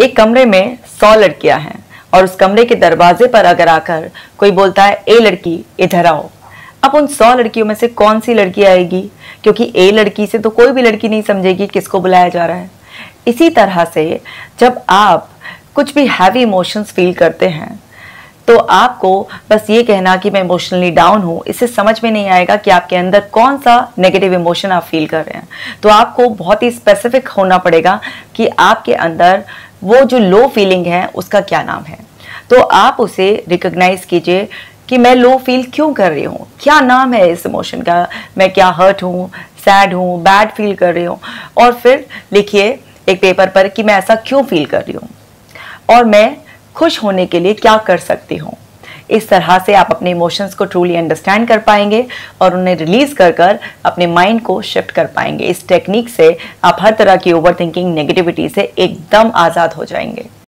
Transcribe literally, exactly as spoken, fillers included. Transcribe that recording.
एक कमरे में सौ लड़कियां हैं और उस कमरे के दरवाजे पर अगर आकर कोई बोलता है ए लड़की इधर आओ, अब उन सौ लड़कियों में से कौन सी लड़की आएगी? क्योंकि ए लड़की से तो कोई भी लड़की नहीं समझेगी किसको बुलाया जा रहा है। इसी तरह से जब आप कुछ भी हैवी इमोशंस फील करते हैं तो आपको बस ये कहना कि मैं इमोशनली डाउन हूँ, इससे समझ में नहीं आएगा कि आपके अंदर कौन सा नेगेटिव इमोशन आप फील कर रहे हैं। तो आपको बहुत ही स्पेसिफिक होना पड़ेगा कि आपके अंदर वो जो लो फीलिंग है उसका क्या नाम है। तो आप उसे रिकॉग्नाइज कीजिए कि मैं लो फील क्यों कर रही हूँ, क्या नाम है इस इमोशन का, मैं क्या हर्ट हूँ, सैड हूँ, बैड फील कर रही हूँ। और फिर लिखिए एक पेपर पर कि मैं ऐसा क्यों फील कर रही हूँ और मैं खुश होने के लिए क्या कर सकती हूँ। इस तरह से आप अपने इमोशंस को ट्रूली अंडरस्टैंड कर पाएंगे और उन्हें रिलीज कर कर अपने माइंड को शिफ्ट कर पाएंगे। इस टेक्निक से आप हर तरह की ओवर थिंकिंग नेगेटिविटी से एकदम आज़ाद हो जाएंगे।